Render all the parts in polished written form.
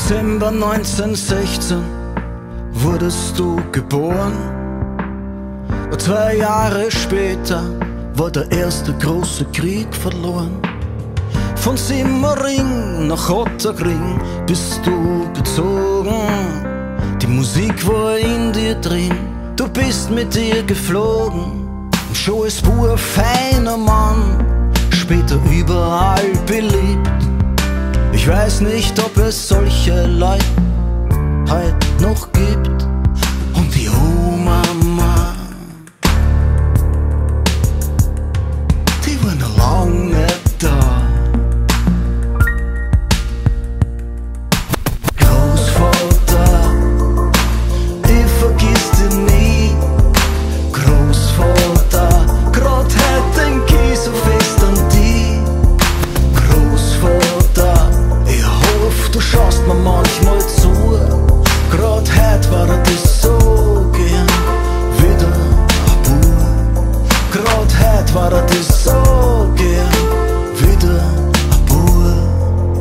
Dezember 1916 wurdest du geboren. 2 Jahre später war der erste große Krieg verloren. Von Simmering nach Otterkring bist du gezogen. Die Musik war in dir drin, du bist mit ihr geflogen. Und schon als Bub feiner Mann, später überall beliebt. Ich weiß nicht, ob es solche Leute heute noch gibt. Und die Mama, die war noch lange nicht da. Großvater, ich vergiss dich nie. Großvater, grad heute denk ich so fest an dich. Großvater, ich hoffe, du schaust mir manchmal zu. Grad heute war das so gern wieder ein Bub. Grad heute war das so gern wieder ein Bub.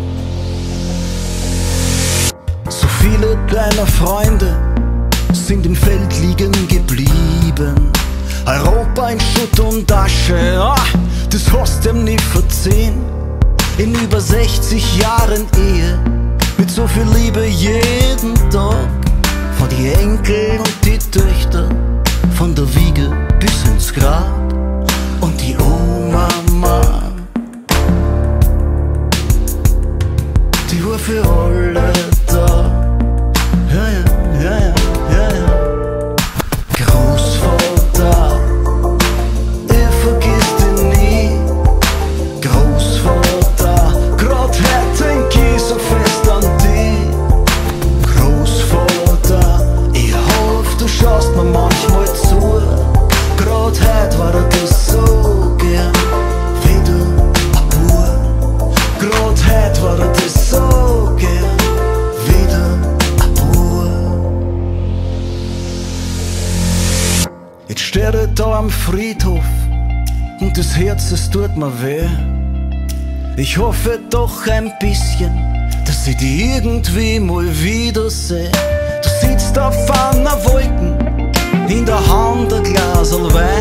So viele deiner Freunde sind im Feld liegen geblieben. Europa in Schutt und Asche, das hast du ihm nie verziehen. In über 60 Jahren Ehe, mit so viel Liebe jeden Tag. Von die Enkel und die Töchter, von der Wiege bis ins Grab. Und die Mama, die war für alle da. Ja, ja, ja, ja, ja, ja. Großvater, ich vergiss dich nie. Großvater, grad heute denk ich so fest an dich. Großvater, ich hoffe, du schaust mir manchmal zu. Grad heute war das so gern wieder ein Bub. Grad heute war das so gern wieder ein Bub. Jetzt steht er da am Friedhof und das Herz, es tut mir weh. Ich hoffe doch ein bisschen, dass ich dich irgendwie mal wiederseh. Du sitzt auf einer Wolken, in der Hand ein Glasl Wein.